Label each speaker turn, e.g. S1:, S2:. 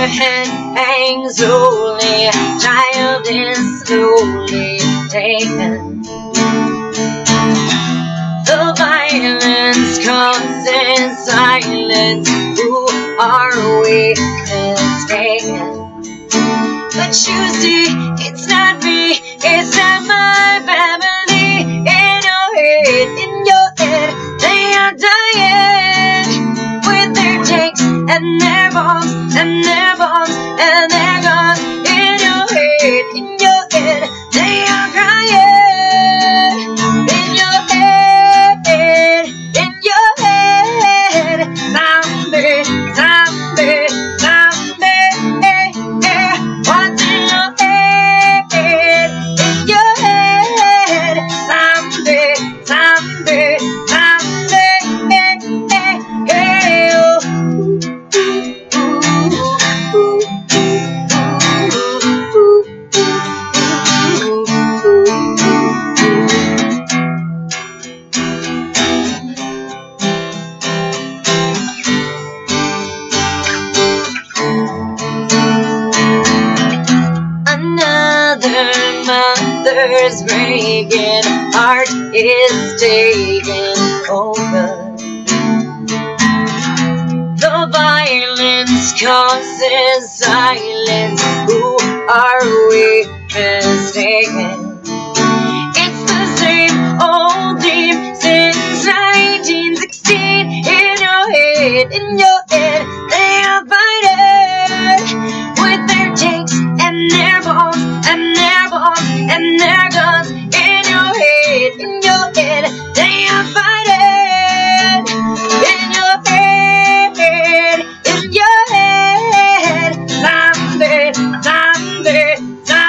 S1: head hangs lowly, child is slowly taken. The violence causes silence. Who are we mistaken? But you see, it's not me, it's not my family. In your head, they are dying with their tanks and their bombs and their bombs and their guns. In your head, they are crying. In your head, zombie, zombie, zombie. What's in your head? In your head, zombie, zombie, zombie. Hey, oh. Another mother's breaking heart is taking over. The violence causes silence. Who are we mistaken? It's the same old dream since 1916. In your head, they are fighting with their tanks and their bombs and their bombs and their guns. In your head, they are fighting. In your head, zombie, zombie, zombie.